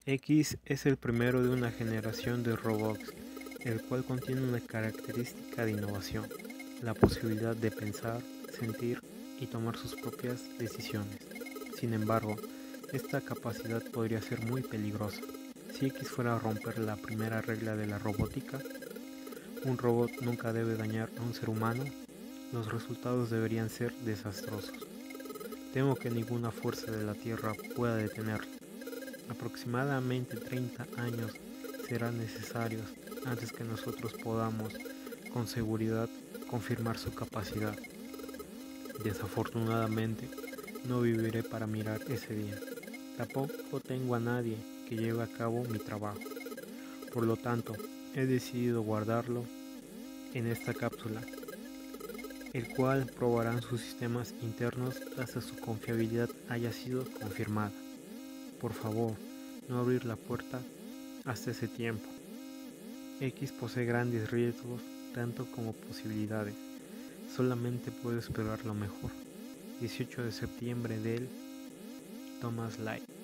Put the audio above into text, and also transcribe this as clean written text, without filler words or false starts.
X es el primero de una generación de robots, el cual contiene una característica de innovación, la posibilidad de pensar, sentir y tomar sus propias decisiones. Sin embargo, esta capacidad podría ser muy peligrosa. Si X fuera a romper la primera regla de la robótica, un robot nunca debe dañar a un ser humano, los resultados deberían ser desastrosos. Temo que ninguna fuerza de la Tierra pueda detenerlo. Aproximadamente 30 años serán necesarios antes que nosotros podamos con seguridad confirmar su capacidad. Desafortunadamente, no viviré para mirar ese día. Tampoco tengo a nadie que lleve a cabo mi trabajo. Por lo tanto, he decidido guardarlo en esta cápsula, el cual probará sus sistemas internos hasta su confiabilidad haya sido confirmada. Por favor, no abrir la puerta hasta ese tiempo. X posee grandes riesgos tanto como posibilidades. Solamente puedo esperar lo mejor. 18 de septiembre del Thomas Light.